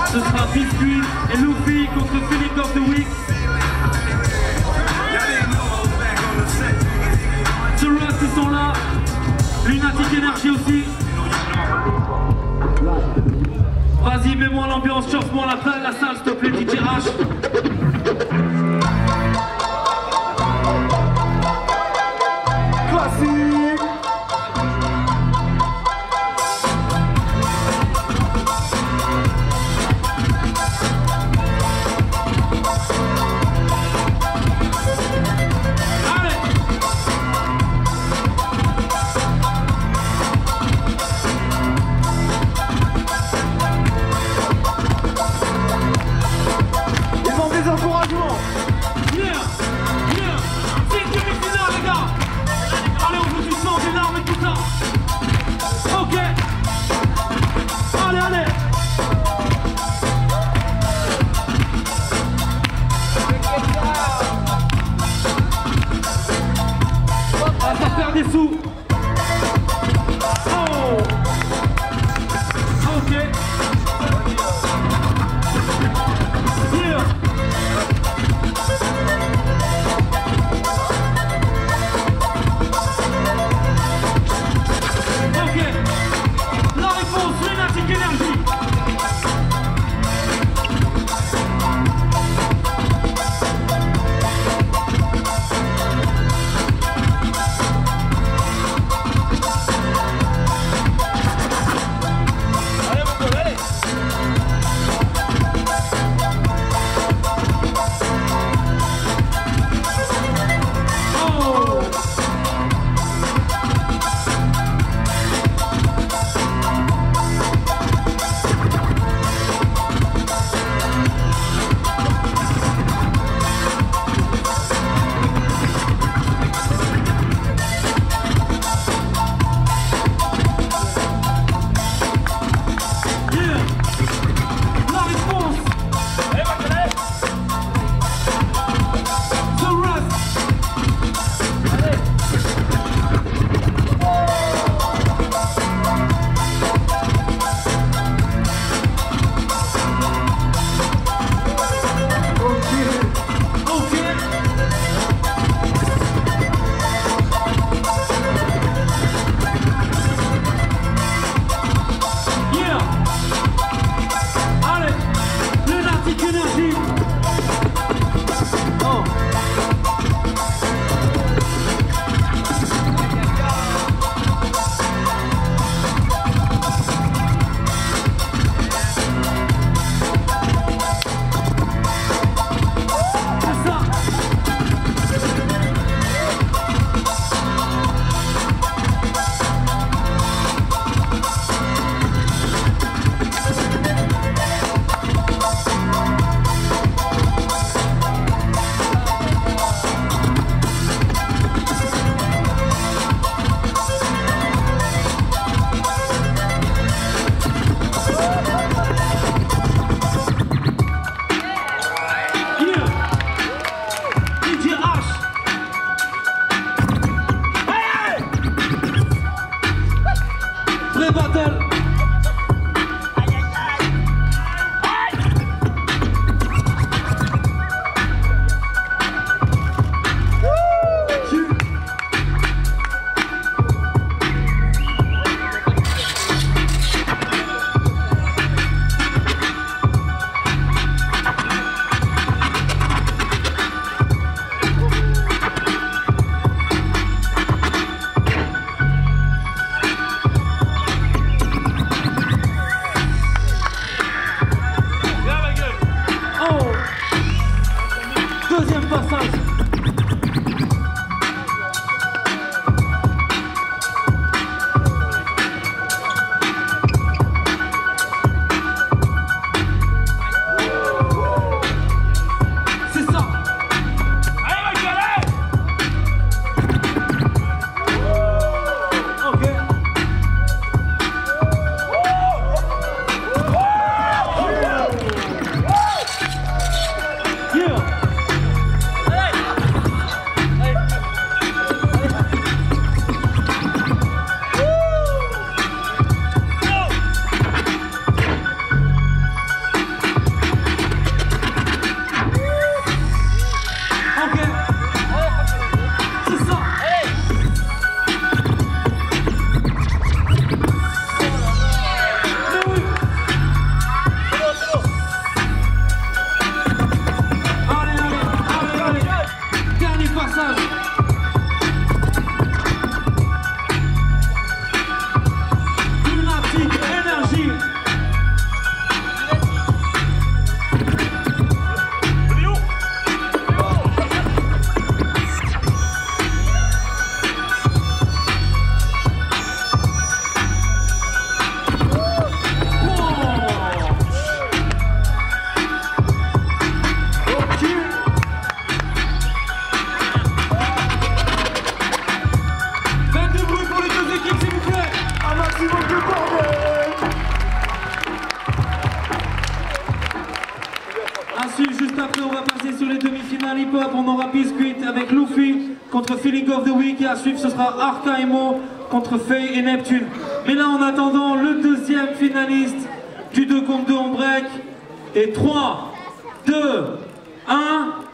Ce sera Biscuit et Luffy contre Feeling of the Week. The Rust, ils sont là. Lunatic Energy aussi. Vas-y, mets-moi l'ambiance, chauffe-moi la salle, s'il te plaît, DJ H. Classique. Des sous. Oh. Ok. Yeah. Ok. La réponse, Lunatic Energy. freestyle hip-hop, on aura Biscuit avec Luffy contre Feeling of the Week et à suivre ce sera Arca et Mo contre Faye et Neptune. Mais là en attendant le deuxième finaliste du 2 contre 2 en break et 3, 2, 1...